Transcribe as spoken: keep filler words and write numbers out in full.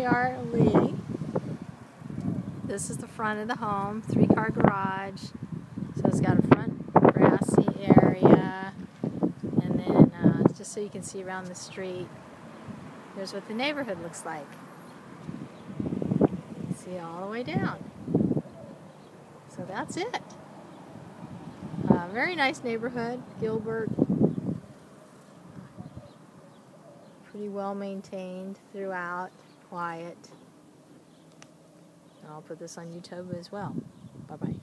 we are at Leah. This is the front of the home, three-car garage. So it's got a front grassy area, and then uh, just so you can see around the street, here's what the neighborhood looks like. See all the way down. So that's it. Uh, very nice neighborhood, Gilbert. Pretty well maintained throughout, quiet. And I'll put this on YouTube as well. Bye-bye.